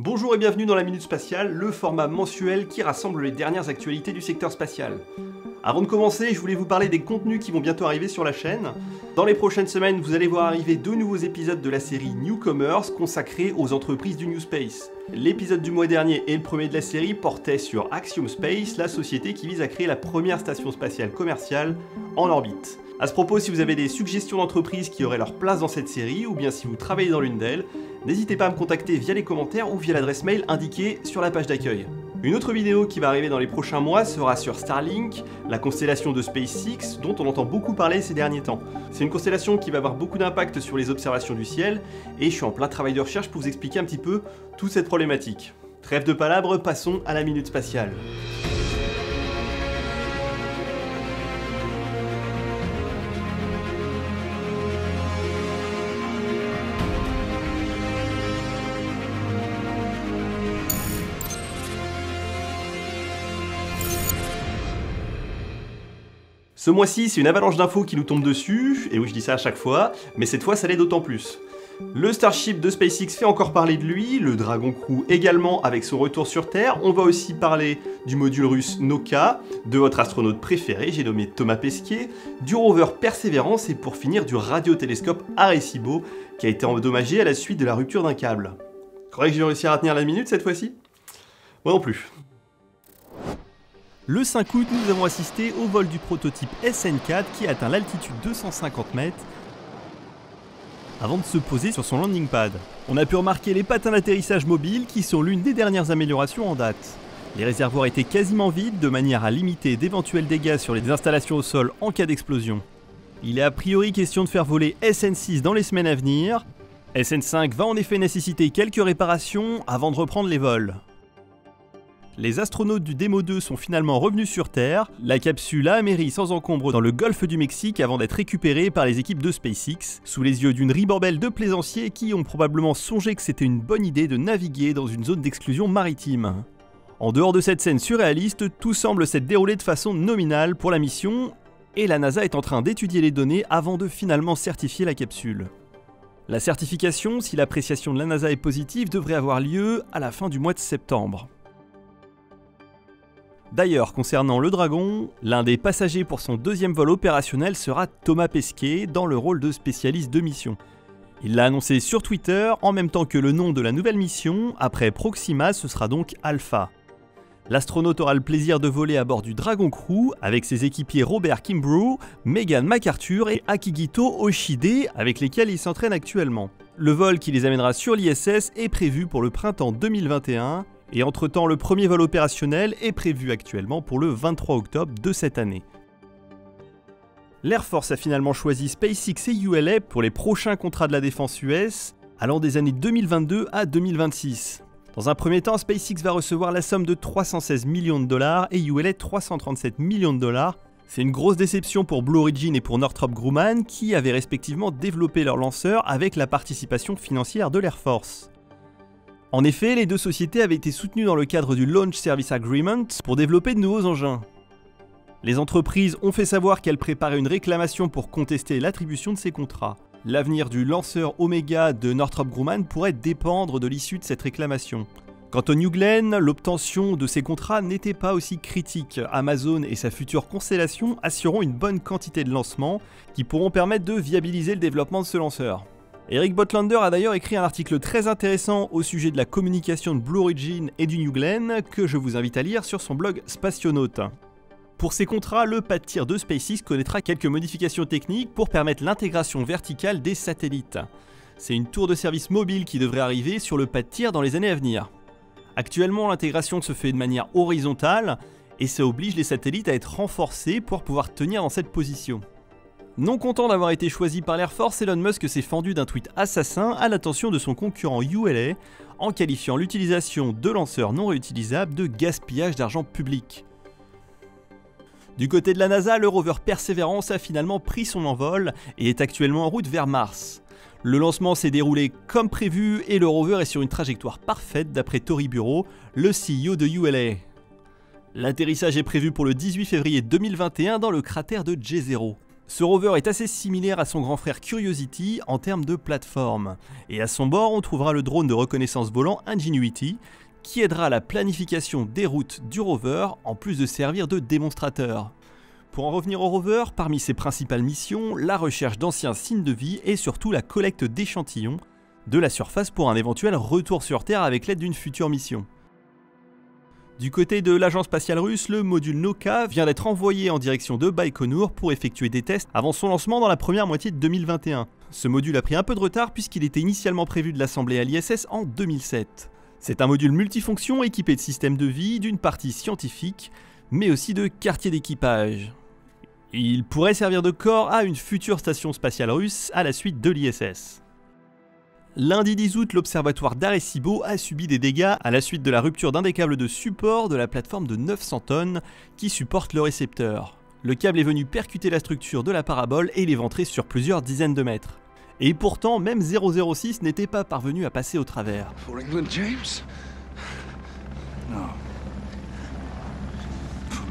Bonjour et bienvenue dans la Minute Spatiale, le format mensuel qui rassemble les dernières actualités du secteur spatial. Avant de commencer, je voulais vous parler des contenus qui vont bientôt arriver sur la chaîne. Dans les prochaines semaines, vous allez voir arriver 2 nouveaux épisodes de la série Newcomers consacrés aux entreprises du New Space. L'épisode du mois dernier et le premier de la série portaient sur Axiom Space, la société qui vise à créer la première station spatiale commerciale en orbite. À ce propos, si vous avez des suggestions d'entreprises qui auraient leur place dans cette série, ou bien si vous travaillez dans l'une d'elles, n'hésitez pas à me contacter via les commentaires ou via l'adresse mail indiquée sur la page d'accueil. Une autre vidéo qui va arriver dans les prochains mois sera sur Starlink, la constellation de SpaceX dont on entend beaucoup parler ces derniers temps. C'est une constellation qui va avoir beaucoup d'impact sur les observations du ciel, et je suis en plein travail de recherche pour vous expliquer un petit peu toute cette problématique. Trêve de palabres, passons à la Minute Spatiale. Ce mois-ci, c'est une avalanche d'infos qui nous tombe dessus, et oui, je dis ça à chaque fois, mais cette fois, ça l'est d'autant plus. Le Starship de SpaceX fait encore parler de lui, le Dragon Crew également avec son retour sur Terre. On va aussi parler du module russe Nauka, de votre astronaute préféré, j'ai nommé Thomas Pesquet, du rover Perseverance et pour finir du radiotélescope Arecibo qui a été endommagé à la suite de la rupture d'un câble. Croyez que j'ai réussi à tenir la minute cette fois-ci? Moi non plus. Le 5 août, nous avons assisté au vol du prototype SN4 qui atteint l'altitude de 250 mètres avant de se poser sur son landing pad. On a pu remarquer les patins d'atterrissage mobiles qui sont l'une des dernières améliorations en date. Les réservoirs étaient quasiment vides de manière à limiter d'éventuels dégâts sur les installations au sol en cas d'explosion. Il est a priori question de faire voler SN6 dans les semaines à venir. SN5 va en effet nécessiter quelques réparations avant de reprendre les vols. Les astronautes du Demo 2 sont finalement revenus sur Terre, la capsule a améri sans encombre dans le golfe du Mexique avant d'être récupérée par les équipes de SpaceX, sous les yeux d'une ribambelle de plaisanciers qui ont probablement songé que c'était une bonne idée de naviguer dans une zone d'exclusion maritime. En dehors de cette scène surréaliste, tout semble s'être déroulé de façon nominale pour la mission, et la NASA est en train d'étudier les données avant de finalement certifier la capsule. La certification, si l'appréciation de la NASA est positive, devrait avoir lieu à la fin du mois de septembre. D'ailleurs, concernant le Dragon, l'un des passagers pour son deuxième vol opérationnel sera Thomas Pesquet, dans le rôle de spécialiste de mission. Il l'a annoncé sur Twitter, en même temps que le nom de la nouvelle mission, après Proxima, ce sera donc Alpha. L'astronaute aura le plaisir de voler à bord du Dragon Crew, avec ses équipiers Robert Kimbrough, Megan McArthur et Akihito Oshide, avec lesquels il s'entraîne actuellement. Le vol qui les amènera sur l'ISS est prévu pour le printemps 2021, et entre-temps, le premier vol opérationnel est prévu actuellement pour le 23 octobre de cette année. L'Air Force a finalement choisi SpaceX et ULA pour les prochains contrats de la défense US, allant des années 2022 à 2026. Dans un premier temps, SpaceX va recevoir la somme de 316 millions de dollars et ULA 337 millions de dollars. C'est une grosse déception pour Blue Origin et pour Northrop Grumman qui avaient respectivement développé leurs lanceurs avec la participation financière de l'Air Force. En effet, les deux sociétés avaient été soutenues dans le cadre du Launch Service Agreement pour développer de nouveaux engins. Les entreprises ont fait savoir qu'elles préparaient une réclamation pour contester l'attribution de ces contrats. L'avenir du lanceur Omega de Northrop Grumman pourrait dépendre de l'issue de cette réclamation. Quant au New Glenn, l'obtention de ces contrats n'était pas aussi critique. Amazon et sa future constellation assureront une bonne quantité de lancements qui pourront permettre de viabiliser le développement de ce lanceur. Eric Botlander a d'ailleurs écrit un article très intéressant au sujet de la communication de Blue Origin et du New Glenn que je vous invite à lire sur son blog Spationaute. Pour ces contrats, le pas de tir de SpaceX connaîtra quelques modifications techniques pour permettre l'intégration verticale des satellites. C'est une tour de service mobile qui devrait arriver sur le pas de tir dans les années à venir. Actuellement, l'intégration se fait de manière horizontale et ça oblige les satellites à être renforcés pour pouvoir tenir dans cette position. Non content d'avoir été choisi par l'Air Force, Elon Musk s'est fendu d'un tweet assassin à l'attention de son concurrent ULA en qualifiant l'utilisation de lanceurs non réutilisables de gaspillage d'argent public. Du côté de la NASA, le rover Perseverance a finalement pris son envol et est actuellement en route vers Mars. Le lancement s'est déroulé comme prévu et le rover est sur une trajectoire parfaite d'après Tory Bureau, le CEO de ULA. L'atterrissage est prévu pour le 18 février 2021 dans le cratère de Jezero. Ce rover est assez similaire à son grand frère Curiosity en termes de plateforme. Et à son bord, on trouvera le drone de reconnaissance volant Ingenuity, qui aidera à la planification des routes du rover, en plus de servir de démonstrateur. Pour en revenir au rover, parmi ses principales missions, la recherche d'anciens signes de vie et surtout la collecte d'échantillons de la surface pour un éventuel retour sur Terre avec l'aide d'une future mission. Du côté de l'agence spatiale russe, le module Nauka vient d'être envoyé en direction de Baïkonour pour effectuer des tests avant son lancement dans la première moitié de 2021. Ce module a pris un peu de retard puisqu'il était initialement prévu de l'assembler à l'ISS en 2007. C'est un module multifonction équipé de systèmes de vie, d'une partie scientifique, mais aussi de quartier d'équipage. Il pourrait servir de corps à une future station spatiale russe à la suite de l'ISS. Lundi 10 août, l'observatoire d'Arecibo a subi des dégâts à la suite de la rupture d'un des câbles de support de la plateforme de 900 tonnes qui supporte le récepteur. Le câble est venu percuter la structure de la parabole et l'éventrer sur plusieurs dizaines de mètres. Et pourtant, même 006 n'était pas parvenu à passer au travers. For England, James? No. For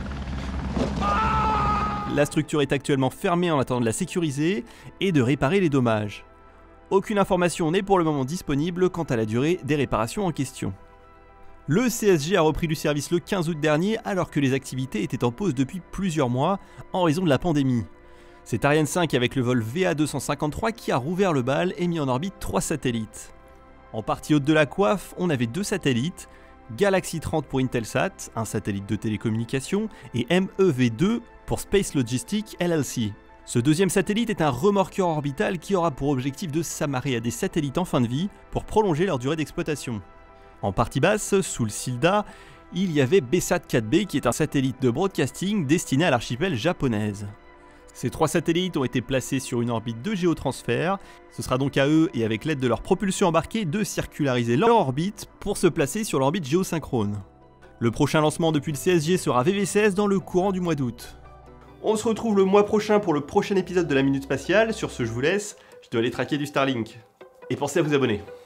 me. La structure est actuellement fermée en attendant de la sécuriser et de réparer les dommages. Aucune information n'est pour le moment disponible quant à la durée des réparations en question. Le CSG a repris du service le 15 août dernier alors que les activités étaient en pause depuis plusieurs mois en raison de la pandémie. C'est Ariane 5 avec le vol VA253 qui a rouvert le bal et mis en orbite 3 satellites. En partie haute de la coiffe, on avait 2 satellites, Galaxy 30 pour Intelsat, un satellite de télécommunication, et MEV2 pour Space Logistics LLC. Ce deuxième satellite est un remorqueur orbital qui aura pour objectif de s'amarrer à des satellites en fin de vie pour prolonger leur durée d'exploitation. En partie basse, sous le Silda, il y avait BSAT 4B qui est un satellite de broadcasting destiné à l'archipel japonaise. Ces 3 satellites ont été placés sur une orbite de géotransfert. Ce sera donc à eux et avec l'aide de leur propulsion embarquée de circulariser leur orbite pour se placer sur l'orbite géosynchrone. Le prochain lancement depuis le CSG sera VV16 dans le courant du mois d'août. On se retrouve le mois prochain pour le prochain épisode de la Minute Spatiale. Sur ce, je vous laisse. Je dois aller traquer du Starlink. Et pensez à vous abonner.